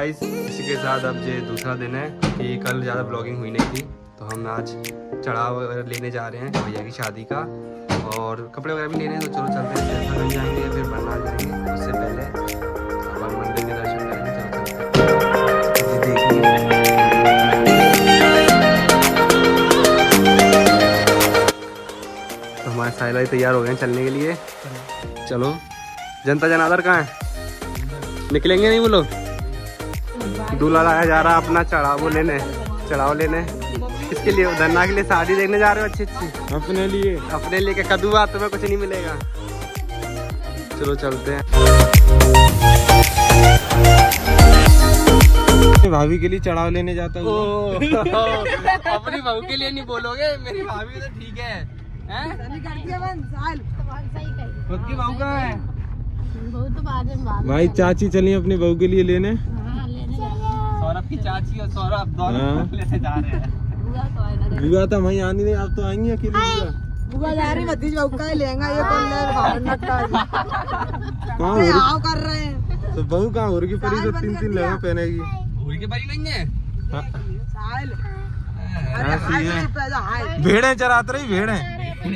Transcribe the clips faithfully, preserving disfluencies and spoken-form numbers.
Guys इसी के साथ अब ये दूसरा दिन है कि कल ज़्यादा ब्लॉगिंग हुई नहीं थी, तो हम आज चढ़ाव लेने जा रहे हैं भैया की शादी का, और कपड़े वगैरह भी लेने हैं। तो चलो चलते हैं, जैसा मिल जाएंगे फिर बनना जाएंगे। उससे पहले भगवान मंदिर के दर्शन करेंगे। चलो चलते हैं। तो हमारे साहिल तैयार हो गए हैं चलने के लिए। चलो। जनता जनार्दन कहाँ है? निकलेंगे नहीं वो लोग? दूल्हा लाया जा रहा अपना चढ़ाव लेने, चढ़ाव लेने। इसके लिए धरना के लिए साड़ी देखने जा रहे हो? अच्छी अच्छी अपने लिए अपने लिए क्या कद्दू बात तुम्हें कुछ नहीं मिलेगा। चलो चलते हैं। भाभी के लिए चढ़ाव लेने जाता हूँ। अपनी बहू के लिए नहीं बोलोगे? मेरी भाभी तो ठीक है, हैं? उसकी बहू कहाँ है? भाई चाची चलिए अपनी बहू के लिए लेने। सौरभ की चाची और सौरभ दोनों लेने जा रहे हैं। बुआ तो वहीं आनी नहीं, आप तो आएंगी अकेली। बुआ बुआ जा रही भतीजा बहू का लेंगा ये कहाँ कर रहे हैं। तो बहू कहाँ हो रही परी तो तीन तीन लहंगा पहनेगी। भूल के परी नहीं है। भेड़े चराते रही भेड़े।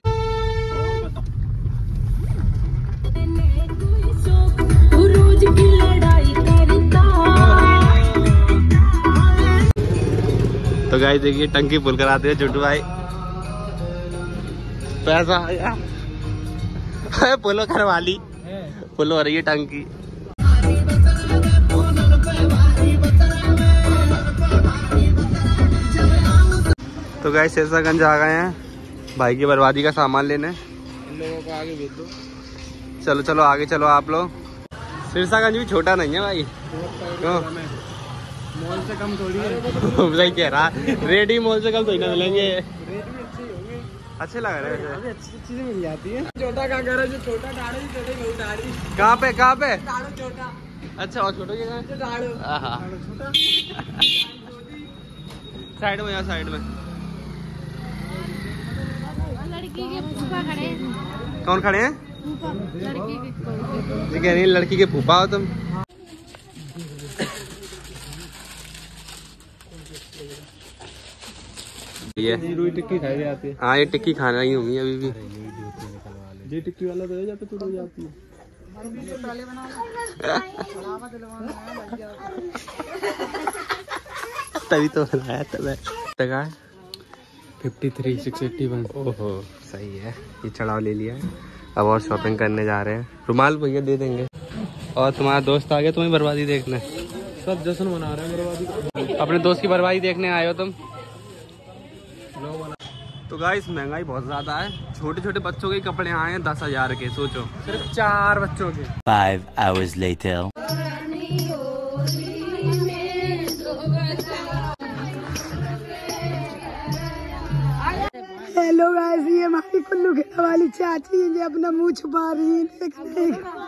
तो गाइस देखिए टंकी फुल कराते हैं छोटू भाई। पैसा आया फुलो करवा ली, फुल हो रही है टंकी। तो गाइस शेरशाहगंज आ गए हैं भाई की बर्बादी का सामान लेने। इन लोगों को आगे भेज दो। चलो चलो आगे चलो आप लोग। शेरशाहगंज भी छोटा नहीं है भाई। क्यों? मॉल से कम थोड़ी है। सही कह रहा, रेडी मॉल से कम थोड़ी ना मिलेंगे। रेट भी अच्छे होंगे, अच्छे लग रहे हैं। अभी अच्छी चीजें मिल जाती है। छोटा का घर है जो छोटा डाड़ू छोटे बहुत डाड़ी। कहाँ पे कहाँ पे? डाड़ू छोटा। अच्छा और छोटो के कहाँ? डाड़ू छोटा साइड में, यहाँ साइड में। लड़की के फूफा खड़े हैं। कौन खड़े हैं? लड़की के कह रही है लड़की के फूफा हो तुम। ये टिक्की खाई जाती है। हाँ ये टिक्की खाना ही होंगी अभी भी। ये टिक्की वाला तो जाता तो जाती है। तभी तो बनाया था तक fifty three six eighty one. ओहो सही है। ये चढ़ाव ले लिया है, अब और शॉपिंग करने जा रहे हैं। रुमाल भैया दे देंगे। और तुम्हारा दोस्त आ गया तुम्हें बर्बादी देखने। सब जश्न मना रहे हैं बर्बादी। अपने दोस्त की बर्बादी देखने आए हो तुम। तो गाइस महंगाई बहुत ज्यादा है। छोटे छोटे बच्चों के कपड़े आए हैं दस हजार के, सोचो सिर्फ चार बच्चों के। Five hours later. Hello guys, ये हमारी कुल्लू खेड़ा वाली चाची है जो अपना मुंह छुपा रही है। देखने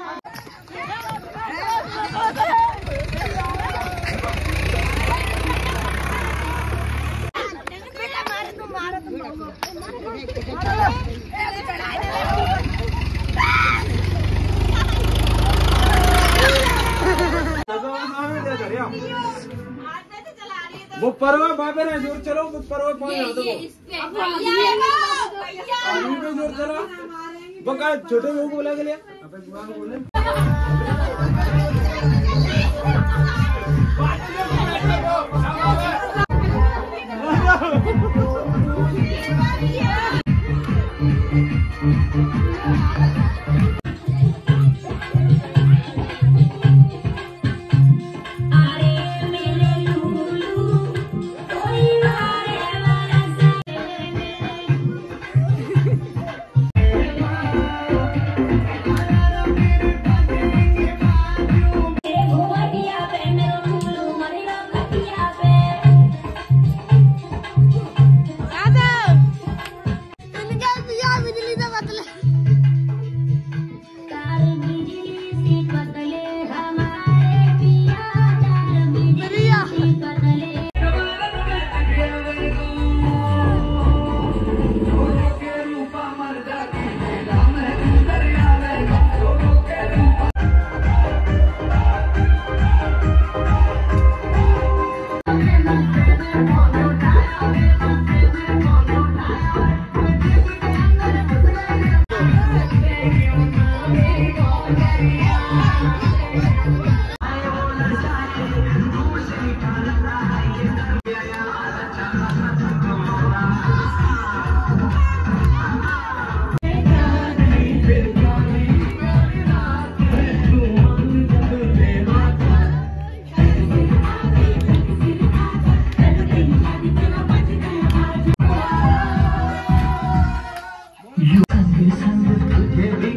वो परवा बाबे ने जोर चलो, वो परवा पानी दो। आदमी पे जोर चला। वो का छोटे लोग बोला के लिए अबे बुआ को बोले।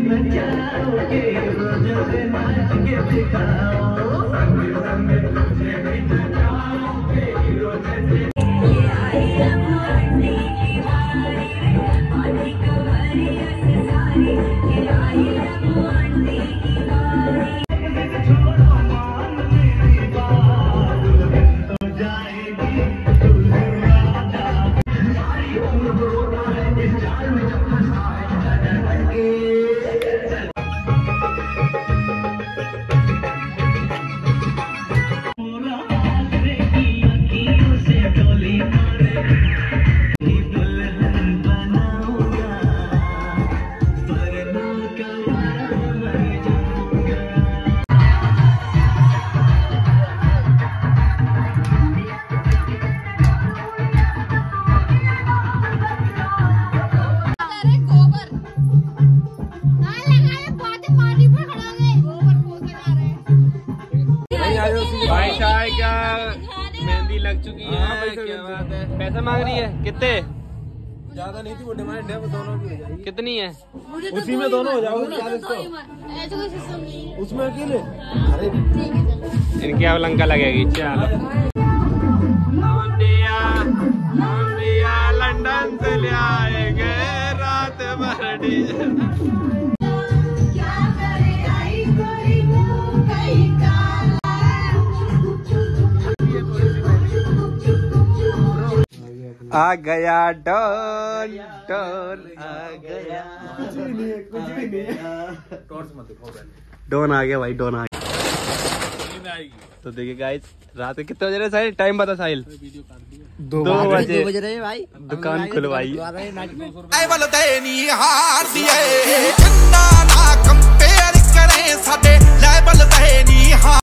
भाई शाह क्या मेहंदी लग चुकी है। क्या बात है। पैसा मांग रही है कितने? ज्यादा नहीं थी, वो डिमांड है, वो दोनों की हो जाएगी। कितनी है? उसी में दोनों हो जाओगे ना उसमें अकेले। अरे इनकी अब लंका लगेगी। चलो लंदन से ले आएंगे रात भर डीजे। आ गया डॉन डॉन आ गया। डॉन आ गया भाई, डॉन आ गया। तो देखिए गाइस, रात के कितने बज रहे साहिल? टाइम बता साहिल। दो बजे बज रहे भाई। दुकान खुलवाई।